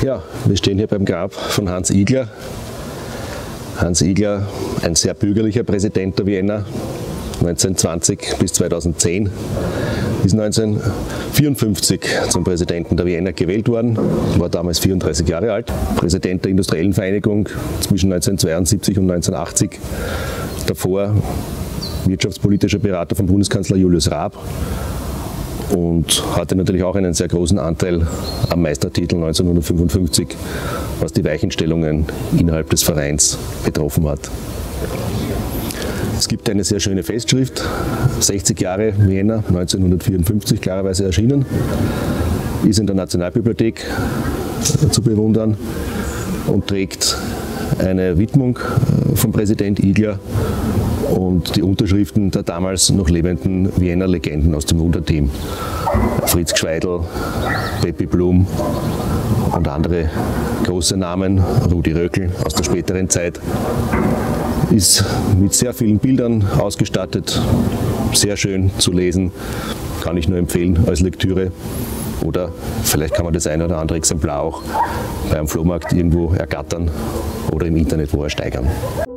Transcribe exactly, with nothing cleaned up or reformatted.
Ja, wir stehen hier beim Grab von Hans Igler. Hans Igler, ein sehr bürgerlicher Präsident der Vienna, neunzehnhundertzwanzig bis zweitausendzehn, ist neunzehnhundertvierundfünfzig zum Präsidenten der Vienna gewählt worden, war damals vierunddreißig Jahre alt, Präsident der Industriellen Vereinigung zwischen neunzehnhundertzweiundsiebzig und neunzehnhundertachtzig, davor wirtschaftspolitischer Berater von Bundeskanzler Julius Raab und hatte natürlich auch einen sehr großen Anteil am Meistertitel neunzehnhundertfünfundfünfzig, was die Weichenstellungen innerhalb des Vereins betroffen hat. Es gibt eine sehr schöne Festschrift, sechzig Jahre Vienna, neunzehnhundertvierundfünfzig, klarerweise erschienen, ist in der Nationalbibliothek zu bewundern und trägt eine Widmung von Präsident Igler und die Unterschriften der damals noch lebenden Vienna Legenden aus dem Wunderteam. Fritz Gschweidl, Peppi Blum und andere große Namen, Rudi Röckl aus der späteren Zeit, ist mit sehr vielen Bildern ausgestattet, sehr schön zu lesen, kann ich nur empfehlen als Lektüre. Oder vielleicht kann man das eine oder andere Exemplar auch beim Flohmarkt irgendwo ergattern oder im Internet wo ersteigern.